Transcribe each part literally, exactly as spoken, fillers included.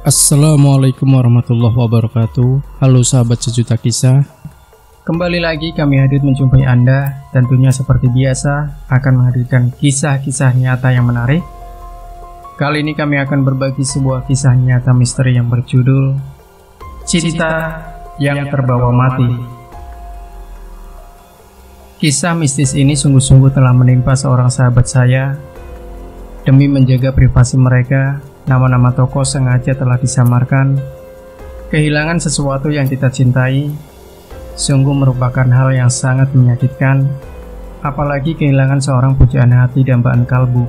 Assalamualaikum warahmatullahi wabarakatuh. Halo sahabat sejuta kisah. Kembali lagi kami hadir menjumpai Anda. Tentunya seperti biasa akan menghadirkan kisah-kisah nyata yang menarik. Kali ini kami akan berbagi sebuah kisah nyata misteri yang berjudul Cinta yang Terbawa Mati. Kisah mistis ini sungguh-sungguh telah menimpa seorang sahabat saya. Demi menjaga privasi mereka, nama-nama tokoh sengaja telah disamarkan. Kehilangan sesuatu yang kita cintai sungguh merupakan hal yang sangat menyakitkan, apalagi kehilangan seorang pujaan hati dambaan kalbu.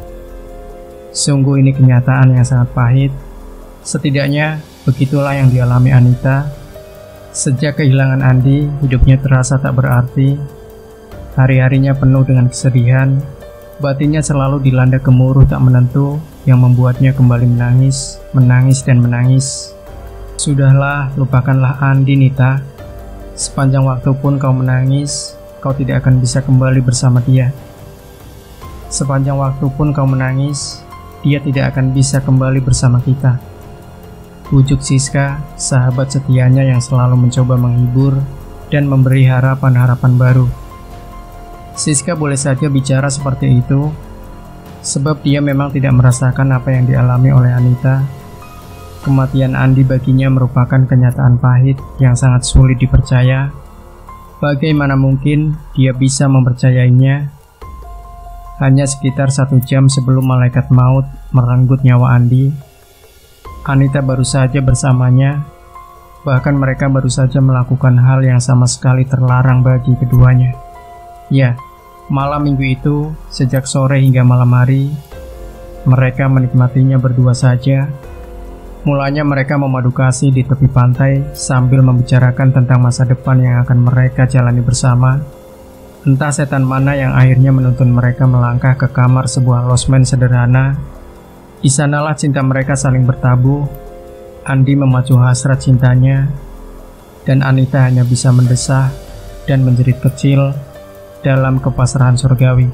Sungguh ini kenyataan yang sangat pahit. Setidaknya begitulah yang dialami Anita. Sejak kehilangan Andi, hidupnya terasa tak berarti. Hari-harinya penuh dengan kesedihan. Batinnya selalu dilanda gemuruh tak menentu yang membuatnya kembali menangis, menangis dan menangis. Sudahlah, lupakanlah Andi, Nita. Sepanjang waktu pun kau menangis, kau tidak akan bisa kembali bersama dia. Sepanjang waktu pun kau menangis, dia tidak akan bisa kembali bersama kita. Bujuk Siska, sahabat setianya yang selalu mencoba menghibur dan memberi harapan-harapan baru. Siska boleh saja bicara seperti itu, sebab dia memang tidak merasakan apa yang dialami oleh Anita. Kematian Andi baginya merupakan kenyataan pahit yang sangat sulit dipercaya. Bagaimana mungkin dia bisa mempercayainya? Hanya sekitar satu jam sebelum malaikat maut merenggut nyawa Andi, Anita baru saja bersamanya. Bahkan mereka baru saja melakukan hal yang sama sekali terlarang bagi keduanya. Ya, malam minggu itu, sejak sore hingga malam hari, mereka menikmatinya berdua saja. Mulanya mereka memadu kasih di tepi pantai sambil membicarakan tentang masa depan yang akan mereka jalani bersama. Entah setan mana yang akhirnya menuntun mereka melangkah ke kamar sebuah losmen sederhana. Di sanalah cinta mereka saling bertabuh. Andi memacu hasrat cintanya, dan Anita hanya bisa mendesah dan menjerit kecil dalam kepasrahan surgawi.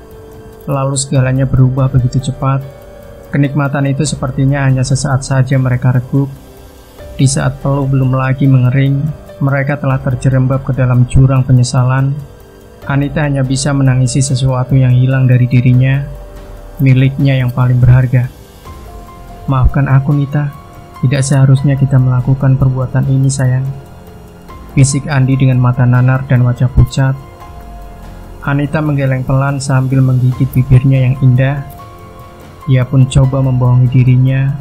Lalu segalanya berubah begitu cepat. Kenikmatan itu sepertinya hanya sesaat saja mereka regup. Di saat peluh belum lagi mengering, mereka telah terjerembab ke dalam jurang penyesalan. Anita hanya bisa menangisi sesuatu yang hilang dari dirinya, miliknya yang paling berharga. Maafkan aku, Nita. Tidak seharusnya kita melakukan perbuatan ini, sayang. Bisik Andi dengan mata nanar dan wajah pucat. Anita menggeleng pelan sambil menggigit bibirnya yang indah. Ia pun coba membohongi dirinya.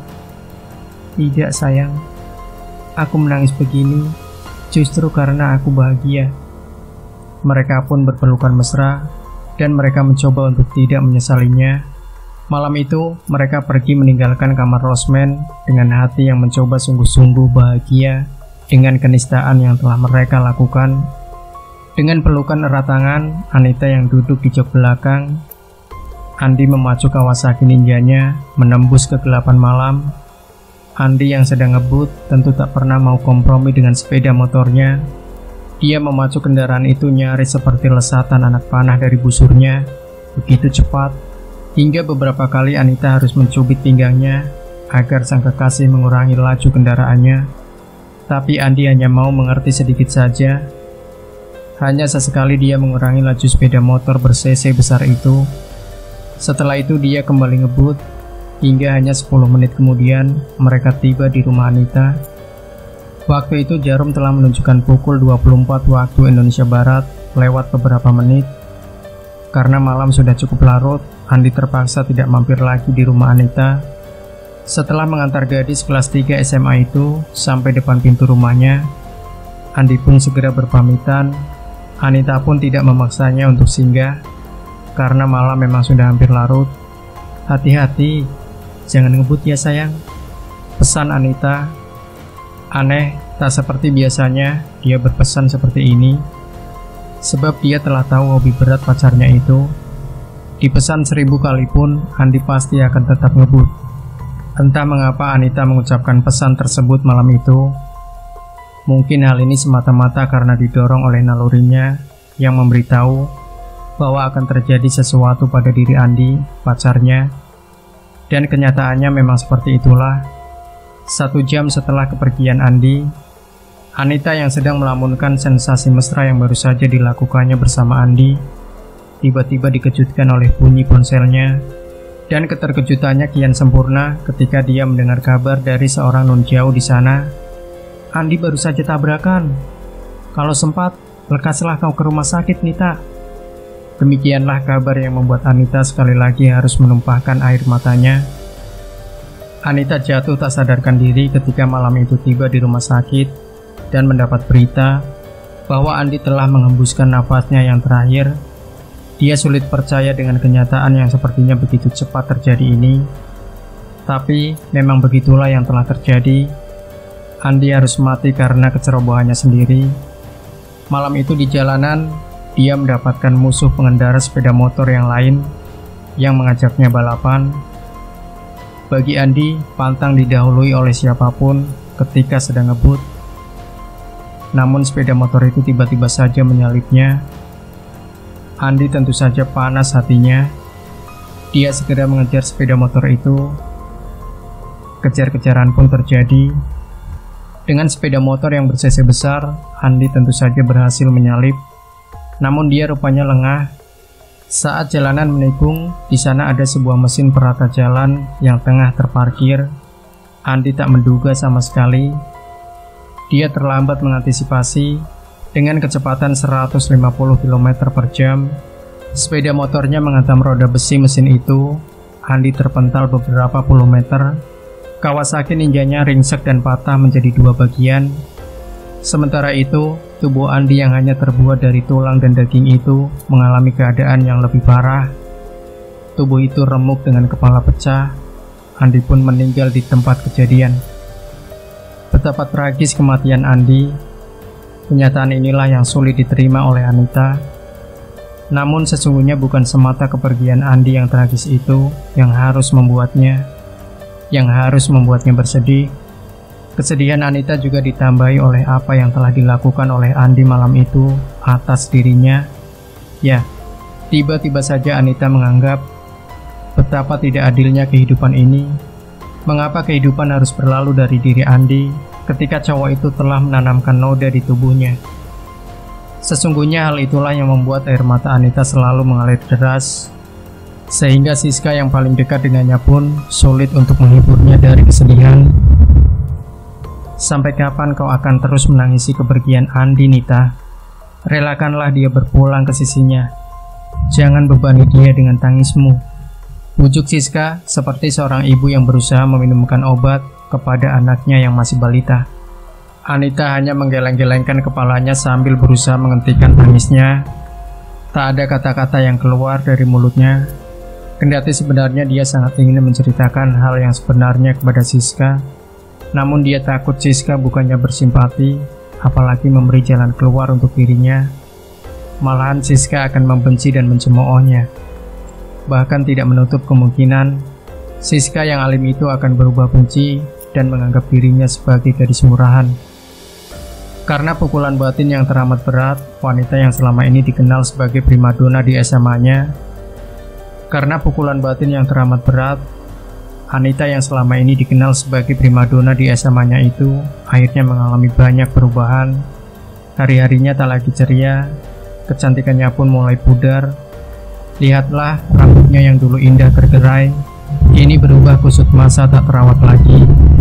Tidak, sayang. Aku menangis begini justru karena aku bahagia. Mereka pun berpelukan mesra, dan mereka mencoba untuk tidak menyesalinya. Malam itu, mereka pergi meninggalkan kamar losmen dengan hati yang mencoba sungguh-sungguh bahagia dengan kenistaan yang telah mereka lakukan. Dengan pelukan erat tangan, Anita yang duduk di jok belakang, Andi memacu Kawasaki ninjanya menembus kegelapan malam. Andi yang sedang ngebut tentu tak pernah mau kompromi dengan sepeda motornya. Dia memacu kendaraan itu nyaris seperti lesatan anak panah dari busurnya, begitu cepat, hingga beberapa kali Anita harus mencubit pinggangnya agar sang kekasih mengurangi laju kendaraannya. Tapi Andi hanya mau mengerti sedikit saja. Hanya sesekali dia mengurangi laju sepeda motor ber-cc besar itu. Setelah itu dia kembali ngebut, hingga hanya sepuluh menit kemudian mereka tiba di rumah Anita. Waktu itu jarum telah menunjukkan pukul dua puluh empat waktu Indonesia Barat lewat beberapa menit. Karena malam sudah cukup larut, Andi terpaksa tidak mampir lagi di rumah Anita. Setelah mengantar gadis kelas tiga S M A itu sampai depan pintu rumahnya, Andi pun segera berpamitan. Anita pun tidak memaksanya untuk singgah, karena malam memang sudah hampir larut. Hati-hati, jangan ngebut ya sayang, pesan Anita. Aneh, tak seperti biasanya dia berpesan seperti ini, sebab dia telah tahu hobi berat pacarnya itu. Dipesan seribu kali pun, Andi pasti akan tetap ngebut. Entah mengapa Anita mengucapkan pesan tersebut malam itu. Mungkin hal ini semata-mata karena didorong oleh nalurinya yang memberitahu bahwa akan terjadi sesuatu pada diri Andi, pacarnya. Dan kenyataannya memang seperti itulah. Satu jam setelah kepergian Andi, Anita yang sedang melamunkan sensasi mesra yang baru saja dilakukannya bersama Andi, tiba-tiba dikejutkan oleh bunyi ponselnya, dan keterkejutannya kian sempurna ketika dia mendengar kabar dari seorang nun jauh di sana. Andi baru saja tabrakan. Kalau sempat, lekaslah kau ke rumah sakit, Nita. Demikianlah kabar yang membuat Anita sekali lagi harus menumpahkan air matanya. Anita jatuh tak sadarkan diri ketika malam itu tiba di rumah sakit dan mendapat berita bahwa Andi telah menghembuskan nafasnya yang terakhir. Dia sulit percaya dengan kenyataan yang sepertinya begitu cepat terjadi ini. Tapi memang begitulah yang telah terjadi. Andi harus mati karena kecerobohannya sendiri. Malam itu di jalanan, dia mendapatkan musuh pengendara sepeda motor yang lain yang mengajaknya balapan. Bagi Andi, pantang didahului oleh siapapun ketika sedang ngebut. Namun sepeda motor itu tiba-tiba saja menyalipnya. Andi tentu saja panas hatinya. Dia segera mengejar sepeda motor itu. Kejar-kejaran pun terjadi. Dengan sepeda motor yang ber-C C besar, Andi tentu saja berhasil menyalip. Namun dia rupanya lengah. Saat jalanan menikung, di sana ada sebuah mesin perata jalan yang tengah terparkir. Andi tak menduga sama sekali. Dia terlambat mengantisipasi. Dengan kecepatan seratus lima puluh kilometer per jam, sepeda motornya menghantam roda besi mesin itu. Andi terpental beberapa puluh meter. Kawasaki Ninjanya ringsek dan patah menjadi dua bagian. Sementara itu, tubuh Andi yang hanya terbuat dari tulang dan daging itu mengalami keadaan yang lebih parah. Tubuh itu remuk dengan kepala pecah. Andi pun meninggal di tempat kejadian. Betapa tragis kematian Andi. Kenyataan inilah yang sulit diterima oleh Anita. Namun sesungguhnya bukan semata kepergian Andi yang tragis itu yang harus membuatnya, yang harus membuatnya bersedih. Kesedihan Anita juga ditambahi oleh apa yang telah dilakukan oleh Andi malam itu atas dirinya. Ya, tiba-tiba saja Anita menganggap betapa tidak adilnya kehidupan ini. Mengapa kehidupan harus berlalu dari diri Andi ketika cowok itu telah menanamkan noda di tubuhnya? Sesungguhnya hal itulah yang membuat air mata Anita selalu mengalir deras, sehingga Siska yang paling dekat dengannya pun sulit untuk menghiburnya dari kesedihan. Sampai kapan kau akan terus menangisi kepergian Andi, Nita? Relakanlah dia berpulang ke sisinya. Jangan bebani dia dengan tangismu. Bujuk Siska seperti seorang ibu yang berusaha meminumkan obat kepada anaknya yang masih balita. Anita hanya menggeleng-gelengkan kepalanya sambil berusaha menghentikan tangisnya. Tak ada kata-kata yang keluar dari mulutnya. Kendati sebenarnya dia sangat ingin menceritakan hal yang sebenarnya kepada Siska. Namun dia takut Siska bukannya bersimpati, apalagi memberi jalan keluar untuk dirinya. Malahan Siska akan membenci dan mencemoohnya. Bahkan tidak menutup kemungkinan Siska yang alim itu akan berubah benci dan menganggap dirinya sebagai gadis murahan. Karena pukulan batin yang teramat berat, wanita yang selama ini dikenal sebagai primadona di S M A-nya. Karena pukulan batin yang teramat berat, Anita yang selama ini dikenal sebagai primadona di S M A-nya itu akhirnya mengalami banyak perubahan. Hari-harinya tak lagi ceria, kecantikannya pun mulai pudar. Lihatlah rambutnya yang dulu indah tergerai, kini berubah kusut masa tak terawat lagi.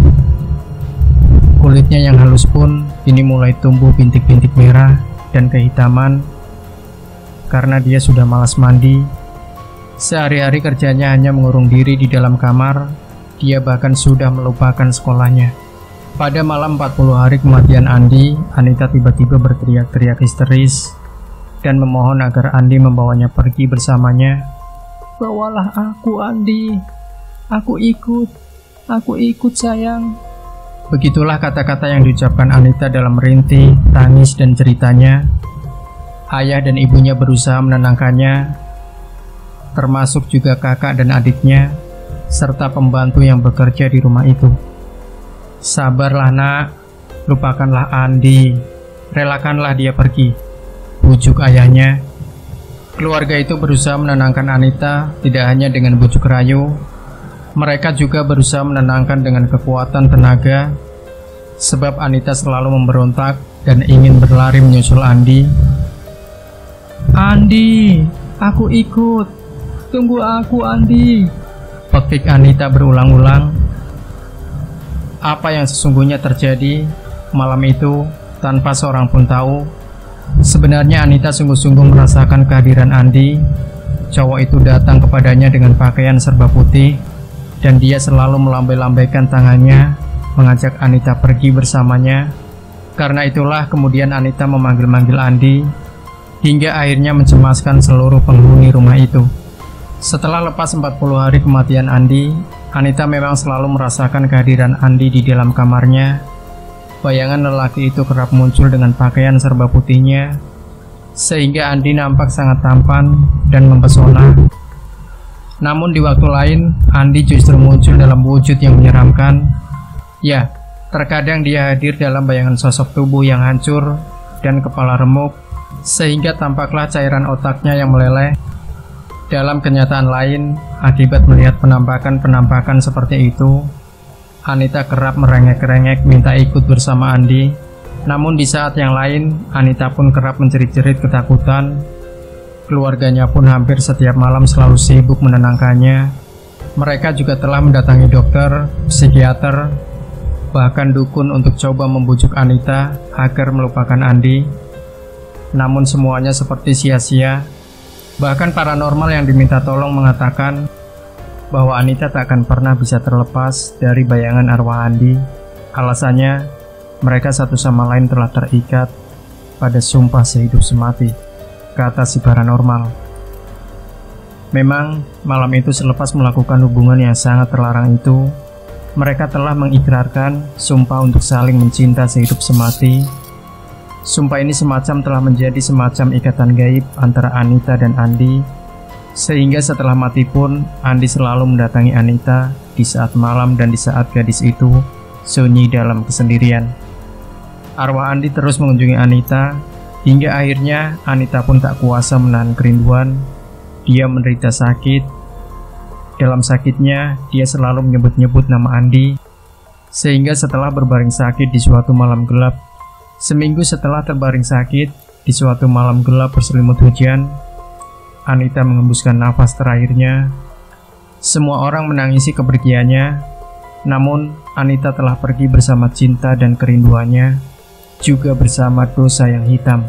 Kulitnya yang halus pun kini mulai tumbuh bintik-bintik merah dan kehitaman karena dia sudah malas mandi. Sehari-hari kerjanya hanya mengurung diri di dalam kamar. Dia bahkan sudah melupakan sekolahnya. Pada malam empat puluh hari kematian Andi, Anita tiba-tiba berteriak-teriak histeris dan memohon agar Andi membawanya pergi bersamanya. Bawalah aku, Andi. Aku ikut. Aku ikut, sayang. Begitulah kata-kata yang diucapkan Anita dalam merintih, tangis, dan ceritanya. Ayah dan ibunya berusaha menenangkannya, termasuk juga kakak dan adiknya, serta pembantu yang bekerja di rumah itu. Sabarlah, nak. Lupakanlah Andi. Relakanlah dia pergi, bujuk ayahnya. Keluarga itu berusaha menenangkan Anita, tidak hanya dengan bujuk rayu, Mereka juga berusaha menenangkan dengan kekuatan tenaga, sebab Anita selalu memberontak dan ingin berlari menyusul Andi. "Andi, aku ikut. Tunggu aku, Andi," pekik Anita berulang-ulang. Apa yang sesungguhnya terjadi malam itu tanpa seorang pun tahu. Sebenarnya Anita sungguh-sungguh merasakan kehadiran Andi. Cowok itu datang kepadanya dengan pakaian serba putih, dan dia selalu melambai-lambaikan tangannya mengajak Anita pergi bersamanya. Karena itulah kemudian Anita memanggil-manggil Andi, hingga akhirnya mencemaskan seluruh penghuni rumah itu. Setelah lepas empat puluh hari kematian Andi, Anita memang selalu merasakan kehadiran Andi di dalam kamarnya. Bayangan lelaki itu kerap muncul dengan pakaian serba putihnya, sehingga Andi nampak sangat tampan dan mempesona. Namun di waktu lain, Andi justru muncul dalam wujud yang menyeramkan. Ya, terkadang dia hadir dalam bayangan sosok tubuh yang hancur dan kepala remuk, sehingga tampaklah cairan otaknya yang meleleh. Dalam kenyataan lain, akibat melihat penampakan-penampakan seperti itu, Anita kerap merengek-rengek minta ikut bersama Andi. Namun di saat yang lain, Anita pun kerap menjerit-jerit ketakutan. Keluarganya pun hampir setiap malam selalu sibuk menenangkannya. Mereka juga telah mendatangi dokter, psikiater, bahkan dukun untuk coba membujuk Anita agar melupakan Andi. Namun semuanya seperti sia-sia. Bahkan paranormal yang diminta tolong mengatakan bahwa Anita tak akan pernah bisa terlepas dari bayangan arwah Andi. Alasannya, mereka satu sama lain telah terikat pada sumpah sehidup semati, kata si paranormal. Memang malam itu selepas melakukan hubungan yang sangat terlarang itu, mereka telah mengikrarkan sumpah untuk saling mencinta sehidup semati. Sumpah ini semacam telah menjadi semacam ikatan gaib antara Anita dan Andi, sehingga setelah mati pun Andi selalu mendatangi Anita di saat malam dan di saat gadis itu sunyi dalam kesendirian. Arwah Andi terus mengunjungi Anita, hingga akhirnya Anita pun tak kuasa menahan kerinduan. Dia menderita sakit. Dalam sakitnya, dia selalu menyebut-nyebut nama Andi, sehingga setelah berbaring sakit di suatu malam gelap, seminggu setelah terbaring sakit di suatu malam gelap berselimut hujan, Anita mengembuskan nafas terakhirnya. Semua orang menangisi kepergiannya, namun Anita telah pergi bersama cinta dan kerinduannya, juga bersama dosa yang hitam.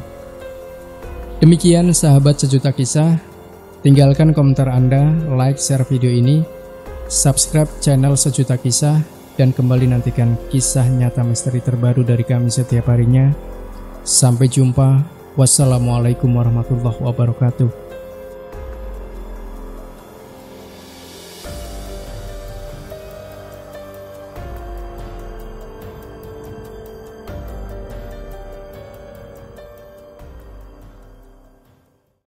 Demikian sahabat Sejuta Kisah. Tinggalkan komentar Anda, like, share video ini, subscribe channel Sejuta Kisah, dan kembali nantikan kisah nyata misteri terbaru dari kami setiap harinya. Sampai jumpa. Wassalamualaikum warahmatullahi wabarakatuh.